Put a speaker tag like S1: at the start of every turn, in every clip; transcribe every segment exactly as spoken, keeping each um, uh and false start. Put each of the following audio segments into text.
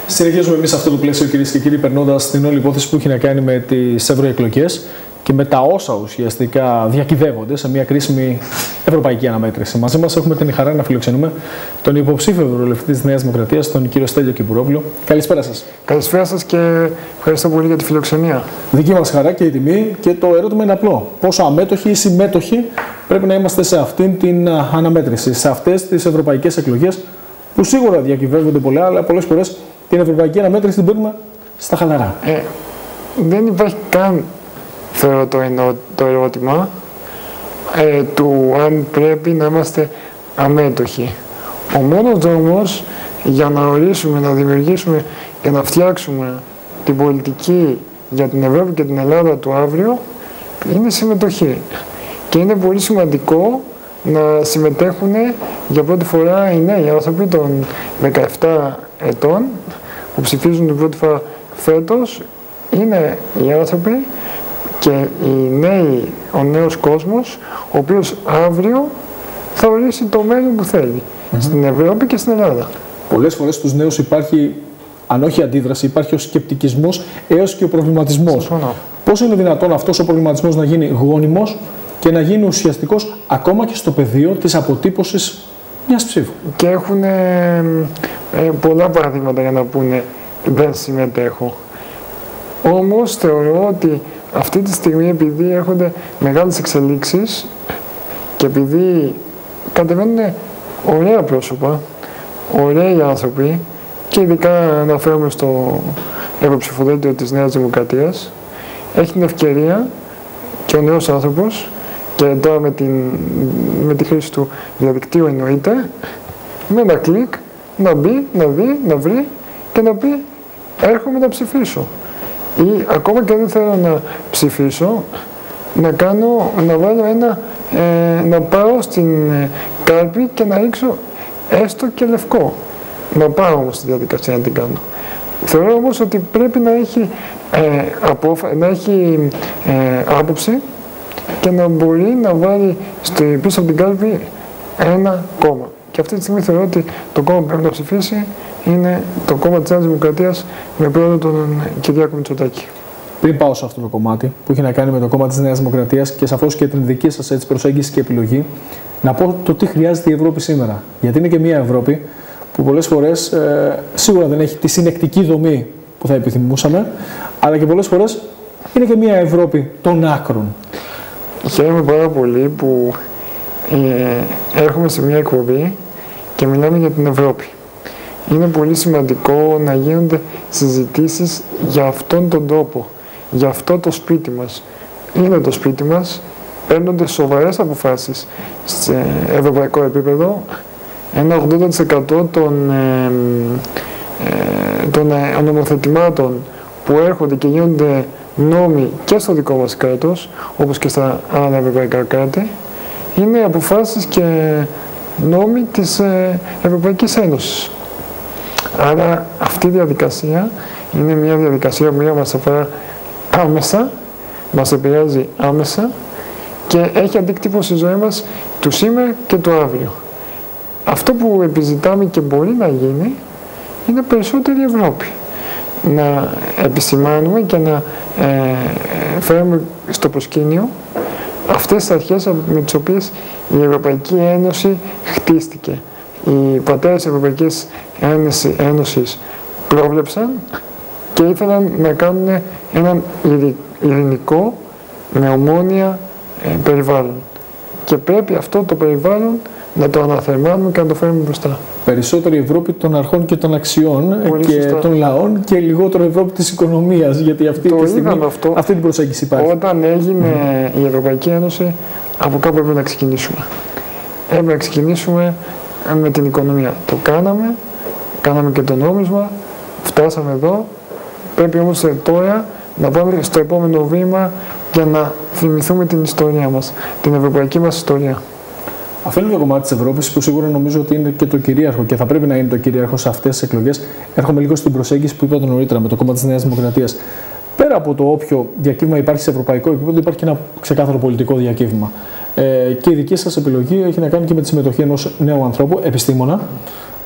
S1: Συνεχίζουμε εμείς αυτό το πλαίσιο, κυρίες και κύριοι, περνώντας την όλη υπόθεση που έχει να κάνει με τις ευρωεκλογές και με τα όσα ουσιαστικά διακυβεύονται σε μια κρίσιμη ευρωπαϊκή αναμέτρηση. Μαζί μας έχουμε την χαρά να φιλοξενούμε τον υποψήφιο ευρωβουλευτή της Νέας Δημοκρατίας, τον κύριο Στέλιο Κυπουρόπουλο. Καλησπέρα σας.
S2: Καλησπέρα σας και ευχαριστώ πολύ για τη φιλοξενία.
S1: Δική μας χαρά και η τιμή, και το ερώτημα είναι απλό. Πόσο αμέτωχοι ή συμμέτοχοι πρέπει να είμαστε σε αυτήν την αναμέτρηση, σε αυτές τις ευρωπαϊκές εκλογές που σίγουρα διακυβεύονται πολλά, αλλά πολλές φορές την ευρωπαϊκή αναμέτρηση την παίρνουμε στα χαλαρά.
S2: Ε, δεν υπάρχει καν, θεωρώ, το, εννο, το ερώτημα ε, του αν πρέπει να είμαστε αμέτωχοι. Ο μόνος δρόμος για να ορίσουμε, να δημιουργήσουμε και να φτιάξουμε την πολιτική για την Ευρώπη και την Ελλάδα του αύριο είναι συμμετοχή. Και είναι πολύ σημαντικό να συμμετέχουν για πρώτη φορά οι νέοι άνθρωποι των δεκαεπτά ετών που ψηφίζουν την πρώτη φορά φέτος. Είναι οι άνθρωποι και οι νέοι, ο νέος κόσμος, ο οποίος αύριο θα ορίσει το μέλλον που θέλει mm-hmm. στην Ευρώπη και στην Ελλάδα.
S1: Πολλές φορές στους νέους υπάρχει, αν όχι αντίδραση, υπάρχει ο σκεπτικισμός έως και ο προβληματισμός.
S2: Συμφωνώ.
S1: Πώς είναι δυνατόν αυτός ο προβληματισμός να γίνει γόνιμος και να γίνει ουσιαστικός ακόμα και στο πεδίο της αποτύπωσης μιας ψήφου?
S2: Και έχουν ε, ε, πολλά παραδείγματα για να πούνε δεν συμμετέχω. Όμως θεωρώ ότι αυτή τη στιγμή, επειδή έρχονται μεγάλες εξελίξεις και επειδή κατεβαίνουν ωραία πρόσωπα, ωραίοι άνθρωποι, και ειδικά αναφέρομαι στο ευρωψηφοδέλτιο της Νέας Δημοκρατίας, έχει την ευκαιρία και ο νέος άνθρωπος, και τώρα με, την, με τη χρήση του διαδικτύου εννοείται, με ένα κλικ να μπει, να δει, να βρει και να πει έρχομαι να ψηφίσω. Ή ακόμα και αν δεν θέλω να ψηφίσω, να, κάνω, να βάλω ένα, ε, να πάω στην ε, κάλπη και να ρίξω έστω και λευκό. Να πάω όμως στη διαδικασία να την κάνω. Θεωρώ όμως ότι πρέπει να έχει, ε, απόφα, να έχει ε, άποψη και να μπορεί να βάλει στο, πίσω από την κάλπη ένα κόμμα. Και αυτή τη στιγμή θεωρώ ότι το κόμμα που πρέπει να ψηφίσει είναι το κόμμα της Νέας Δημοκρατίας με πρόεδρο τον Κυριάκο Μητσοτάκη.
S1: Πριν πάω σε αυτό το κομμάτι που έχει να κάνει με το κόμμα της Νέας Δημοκρατίας και σαφώς και την δική σας έτσι, προσέγγιση και επιλογή, να πω το τι χρειάζεται η Ευρώπη σήμερα. Γιατί είναι και μια Ευρώπη που πολλές φορές ε, σίγουρα δεν έχει τη συνεκτική δομή που θα επιθυμούσαμε, αλλά και πολλές φορές είναι και μια Ευρώπη των άκρων.
S2: Χαίρομαι πάρα πολύ που ε, έρχομαι σε μια εκπομπή και μιλάμε για την Ευρώπη. Είναι πολύ σημαντικό να γίνονται συζητήσεις για αυτόν τον τόπο, για αυτό το σπίτι μας. Είναι το σπίτι μας, παίρνονται σοβαρές αποφάσεις σε ευρωπαϊκό επίπεδο. Ένα ογδόντα τοις εκατό των, ε, ε, των ε, νομοθετημάτων που έρχονται και γίνονται νόμοι και στο δικό μας κράτος, όπως και στα άλλα ευρωπαϊκά κράτη, είναι αποφάσεις και νόμοι της ε, Ευρωπαϊκής Ένωσης. Άρα αυτή η διαδικασία είναι μια διαδικασία που μας αφορά άμεσα, μας επηρεάζει άμεσα και έχει αντίκτυπο στη ζωή μας του σήμερα και του αύριο. Αυτό που επιζητάμε και μπορεί να γίνει είναι περισσότερη Ευρώπη. Να επισημάνουμε και να ε, φέρουμε στο προσκήνιο αυτές τις αρχές με τις οποίες η Ευρωπαϊκή Ένωση χτίστηκε. Οι πατέρες της Ευρωπαϊκής Ένωσης πρόβλεψαν και ήθελαν να κάνουν έναν ειρηνικό με ομόνοια ε, περιβάλλον. Και πρέπει αυτό το περιβάλλον να το αναθερμάνουμε και να το φέρουμε μπροστά. Περισσότερη
S1: Ευρώπη των αρχών και των αξιών
S2: Πολύ
S1: και
S2: σωστά.
S1: των λαών και λιγότερο Ευρώπη της οικονομίας, γιατί αυτή, τη στιγμή,
S2: αυτό,
S1: αυτή την προσέγγιση υπάρχει.
S2: Όταν έγινε mm. η Ευρωπαϊκή Ένωση, από κάπου έπρεπε να ξεκινήσουμε. Έπρεπε να ξεκινήσουμε με την οικονομία. Το κάναμε, κάναμε και το νόμισμα, φτάσαμε εδώ. Πρέπει όμως τώρα να πάμε στο επόμενο βήμα για να θυμηθούμε την ιστορία μας, την ευρωπαϊκή μας ιστορία.
S1: Αυτό είναι το κομμάτι της Ευρώπης που σίγουρα νομίζω ότι είναι και το κυρίαρχο και θα πρέπει να είναι το κυρίαρχο σε αυτές τις εκλογές. Έρχομαι λίγο στην προσέγγιση που είπατε νωρίτερα με το κόμμα της Νέας Δημοκρατίας. Πέρα από το όποιο διακύβημα υπάρχει σε ευρωπαϊκό επίπεδο, υπάρχει και ένα ξεκάθαρο πολιτικό διακύβημα. Ε, και η δική σας επιλογή έχει να κάνει και με τη συμμετοχή ενός νέου ανθρώπου, επιστήμονα,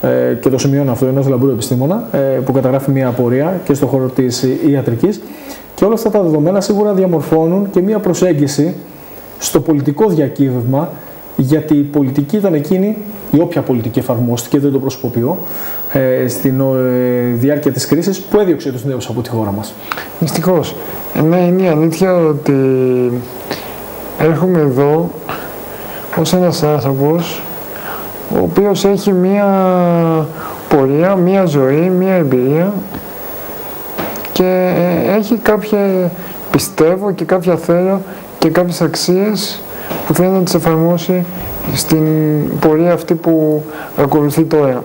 S1: ε, και το σημειώνω αυτό, ενός λαμπρού επιστήμονα, ε, που καταγράφει μια απορία και στον χώρο της ιατρικής. Και όλα αυτά τα δεδομένα σίγουρα διαμορφώνουν και μια προσέγγιση στο πολιτικό διακύβευμα, γιατί η πολιτική ήταν εκείνη, η όποια πολιτική εφαρμόστηκε, δεν το προσωποποιώ, ε, στην ε, διάρκεια της κρίσης που έδιωξε τους νέους από τη χώρα μας.
S2: Δυστυχώς. Ναι, είναι η αλήθεια ότι έρχομαι εδώ ως ένας άνθρωπος ο οποίος έχει μία πορεία, μία ζωή, μία εμπειρία και έχει κάποια, πιστεύω και κάποια θέλω και κάποιες αξίες που θέλει να τις εφαρμόσει στην πορεία αυτή που ακολουθεί τώρα.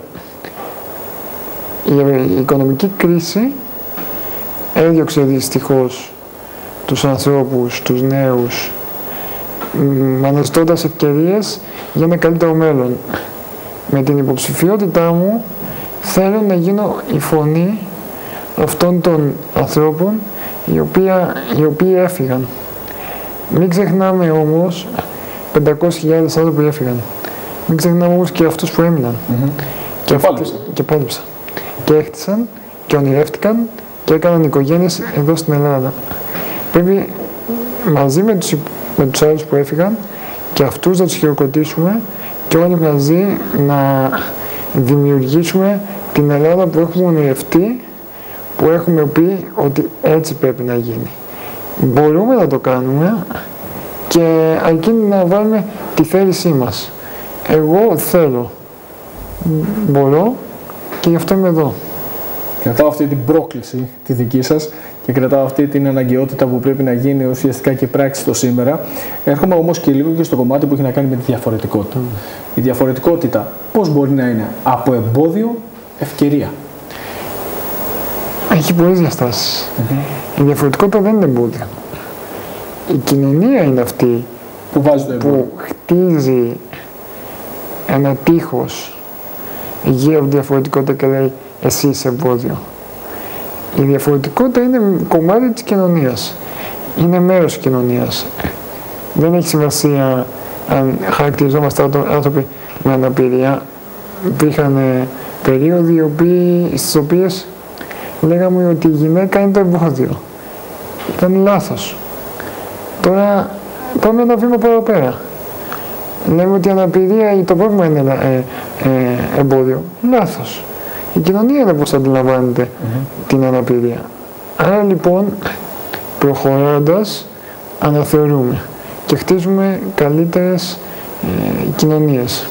S2: Η οικονομική κρίση έδιωξε δυστυχώς τους ανθρώπους, τους νέους, αναζητώντας ευκαιρίες για ένα καλύτερο μέλλον. Με την υποψηφιότητά μου θέλω να γίνω η φωνή αυτών των ανθρώπων οι, οποία, οι οποίοι έφυγαν. Μην ξεχνάμε όμως πεντακόσιες χιλιάδες άνθρωποι που έφυγαν. Μην ξεχνάμε όμως και αυτούς που έμειναν.
S1: Mm-hmm.
S2: Και, και πάλεψαν. Και πάλεψαν. Και έχτισαν και ονειρεύτηκαν και έκαναν οικογένειες εδώ στην Ελλάδα. Πρέπει μαζί με τους, με τους άλλους που έφυγαν και αυτούς να τους χειροκροτήσουμε και όλοι μαζί να δημιουργήσουμε την Ελλάδα που έχουμε ονειρευτεί, που έχουμε πει ότι έτσι πρέπει να γίνει. Μπορούμε να το κάνουμε και αρκεί να βάλουμε τη θέλησή μας. Εγώ θέλω, μπορώ και γι' αυτό είμαι εδώ.
S1: Κρατάω αυτή την πρόκληση τη δική σας και κρατάω αυτή την αναγκαιότητα που πρέπει να γίνει ουσιαστικά και πράξη το σήμερα. Έρχομαι όμως και λίγο και στο κομμάτι που έχει να κάνει με τη διαφορετικότητα. Mm. Η διαφορετικότητα πώς μπορεί να είναι από εμπόδιο ευκαιρία?
S2: Έχει πολλές διαστάσεις. Mm-hmm. Η διαφορετικότητα δεν είναι εμπόδιο. Η κοινωνία είναι αυτή
S1: που, βάζει το
S2: που χτίζει ένα τείχος γύρω από τη διαφορετικότητα και λέει εσύ είσαι εμπόδιο. Η διαφορετικότητα είναι κομμάτι της κοινωνίας. Είναι μέρος της κοινωνίας. Δεν έχει σημασία αν χαρακτηριζόμαστε άνθρωποι με αναπηρία. Υπήρχαν περίοδοι στις οποίες λέγαμε ότι η γυναίκα είναι το εμπόδιο. Ήταν λάθος. Τώρα πάμε ένα βήμα παραπέρα. Λέμε ότι η αναπηρία ή το πρόβλημα είναι ε, ε, εμπόδιο. Λάθος. Η κοινωνία είναι πώς αντιλαμβάνεται mm-hmm. την αναπηρία. Άρα λοιπόν, προχωρώντας, αναθεωρούμε και χτίζουμε καλύτερες ε, κοινωνίες.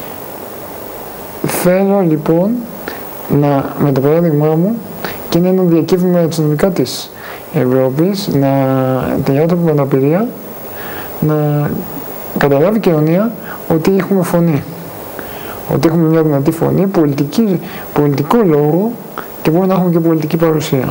S2: Θέλω λοιπόν, να, με το παράδειγμά μου, και είναι ένα διακύβευμα εξονομικά της Ευρώπης, να οι άνθρωποι με αναπηρία να καταλάβει η κοινωνία ότι έχουμε φωνή. Ότι έχουμε μια δυνατή φωνή, πολιτική, πολιτικό λόγο και μπορούμε να έχουμε και πολιτική παρουσία.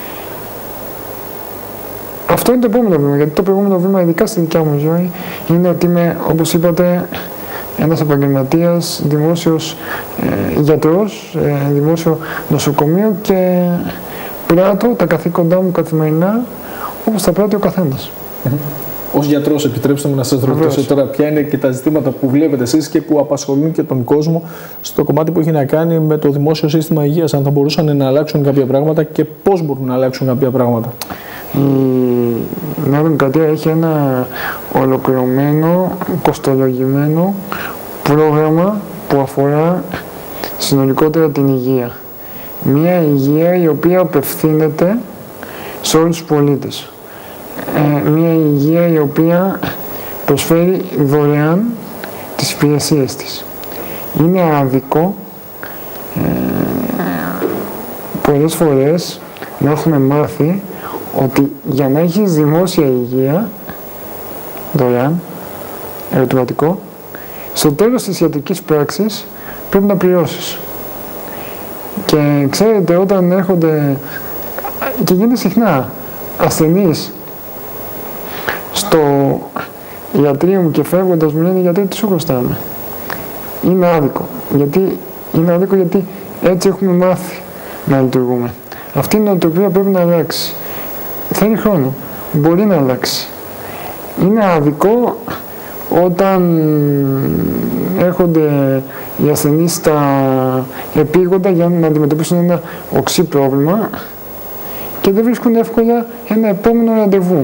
S2: Αυτό είναι το επόμενο βήμα, γιατί το προηγούμενο βήμα, ειδικά στη δικιά μου ζωή, είναι ότι είμαι, όπως είπατε, ένας επαγγελματίας, δημόσιος ε, γιατρός, ε, δημόσιο νοσοκομείο και πράττω τα καθήκοντά μου καθημερινά όπως τα πράττει ο καθένας.
S1: Ως γιατρός, επιτρέψτε μου να σας ρωτήσω τώρα ποια είναι και τα ζητήματα που βλέπετε εσείς και που απασχολούν και τον κόσμο στο κομμάτι που έχει να κάνει με το δημόσιο σύστημα υγείας, αν θα μπορούσαν να αλλάξουν κάποια πράγματα και πώς μπορούν να αλλάξουν κάποια πράγματα.
S2: Η Νέα Δημοκρατία έχει ένα ολοκληρωμένο, κοστολογημένο πρόγραμμα που αφορά συνολικότερα την υγεία. Μια υγεία η οποία απευθύνεται σε όλους τους πολίτες. Ε, μια υγεία η οποία προσφέρει δωρεάν τις υπηρεσίες της. Είναι άδικο ε, πολλές φορές να έχουμε μάθει ότι για να έχεις δημόσια υγεία δωρεάν, ερωτηματικό, στο τέλος της ιατρικής πράξης πρέπει να πληρώσεις. Και ξέρετε, όταν έρχονται, και γίνεται συχνά, ασθενείς στο ιατρείο μου και φεύγοντας μου λένε γιατί τι σου χρωστάμε. Είναι άδικο. Γιατί, είναι άδικο γιατί έτσι έχουμε μάθει να λειτουργούμε. Αυτή είναι η νοοτροπία πρέπει να αλλάξει. Θέλει χρόνο. Μπορεί να αλλάξει. Είναι άδικο όταν έρχονται οι ασθενείς στα επίγοντα για να αντιμετωπίσουν ένα οξύ πρόβλημα και δεν βρίσκουν εύκολα ένα επόμενο ραντεβού.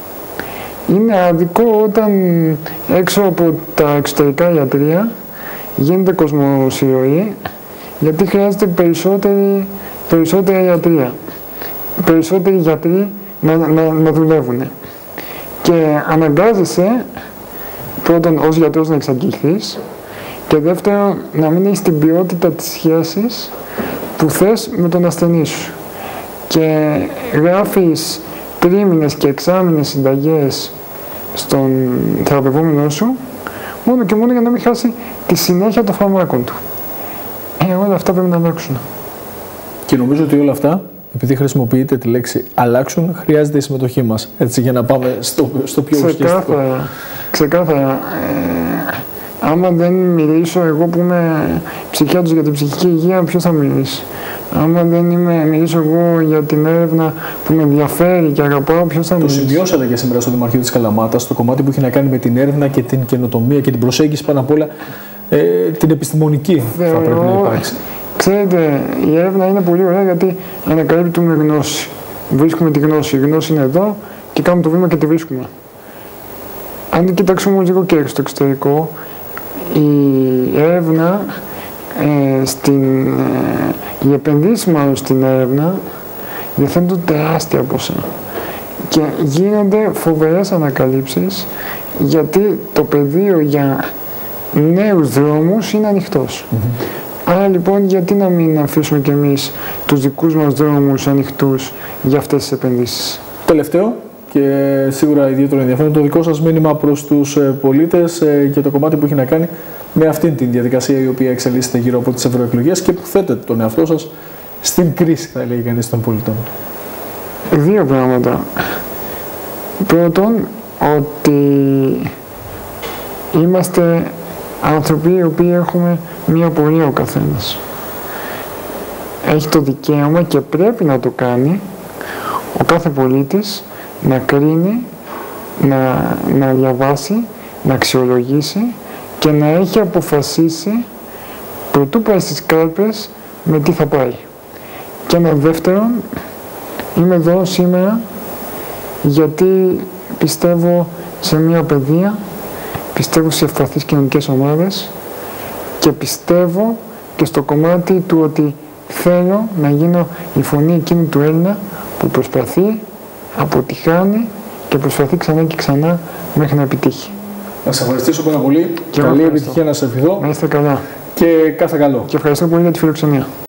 S2: Είναι άδικο όταν έξω από τα εξωτερικά ιατρεία γίνεται κοσμοσυρωή, γιατί χρειάζεται περισσότερη, περισσότερα ιατρεία, περισσότεροι γιατροί να, να, να δουλεύουν. Και αναγκάζεσαι πρώτον ως γιατρός να εξαγγελθείς και δεύτερον να μην έχεις την ποιότητα της σχέσης που θες με τον ασθενή σου. Και γράφεις τρίμηνες και εξάμηνες συνταγές στον θεραπευόμενό σου μόνο και μόνο για να μην χάσει τη συνέχεια των φαρμάκων του. Ε, όλα αυτά πρέπει να αλλάξουν.
S1: Και νομίζω ότι όλα αυτά, επειδή χρησιμοποιείτε τη λέξη αλλάξουν, χρειάζεται η συμμετοχή μας. Έτσι, για να πάμε στο, στο πιο ουσιαστικό.
S2: Ξεκάθαρα. Ξεκάθαρα. Ε, άμα δεν μιλήσω εγώ που είμαι ψυχιάτρος για την ψυχική υγεία, ποιος θα μιλήσει? Άμα δεν είμαι, μιλήσω εγώ για την έρευνα που με ενδιαφέρει και αγαπάω, ποιος θα
S1: το
S2: μιλήσει?
S1: Το σημειώσατε και σήμερα στο Δημαρχείο της Καλαμάτας, στο κομμάτι που έχει να κάνει με την έρευνα και την καινοτομία και την προσέγγιση πάνω απ' όλα, ε, την επιστημονική Θεωρώ, θα πρέπει να υπάρξει.
S2: Ξέρετε, η έρευνα είναι πολύ ωραία γιατί ανακαλύπτουμε γνώση. Βρίσκουμε τη γνώση. Η γνώση είναι εδώ και κάνουμε το βήμα και τη βρίσκουμε. Αν κοιτάξουμε όμως λίγο και στο εξωτερικό, η έρευνα, ε, στην, ε, οι επενδύσεις μάλλον στην έρευνα διαθέτουν τεράστια ποσά και γίνονται φοβερές ανακαλύψεις γιατί το πεδίο για νέους δρόμους είναι ανοιχτός. Mm-hmm. Άρα λοιπόν γιατί να μην αφήσουμε κι εμείς τους δικούς μας δρόμους ανοιχτούς για αυτές τις επενδύσεις?
S1: Τελευταίο και σίγουρα ιδιαίτερο ενδιαφέρον το δικό σας μήνυμα προς τους πολίτες και το κομμάτι που έχει να κάνει με αυτήν την διαδικασία η οποία εξελίσσεται γύρω από τις ευρωεκλογές και που θέτεται τον εαυτό σας στην κρίση, θα λέει κανείς, των πολιτών.
S2: Δύο πράγματα. Πρώτον, ότι είμαστε άνθρωποι οι οποίοι έχουμε μία πορεία ο καθένας. Έχει το δικαίωμα και πρέπει να το κάνει ο κάθε πολίτης να κρίνει, να, να διαβάσει, να αξιολογήσει και να έχει αποφασίσει προτού πάει στις κάλπες με τι θα πάει. Και ένα δεύτερο, είμαι εδώ σήμερα γιατί πιστεύω σε μια παιδεία, πιστεύω σε ευπαθείς κοινωνικές ομάδες και πιστεύω και στο κομμάτι του ότι θέλω να γίνω η φωνή εκείνη του Έλληνα που προσπαθεί, αποτυχάνει και προσπαθεί ξανά και ξανά μέχρι να επιτύχει.
S1: Να σας ευχαριστήσω πάρα πολύ.
S2: Και
S1: καλή επιτυχία να σας ευχηθώ.
S2: Να είστε καλά.
S1: Και κάθε καλό.
S2: Και ευχαριστώ πολύ για τη φιλοξενία.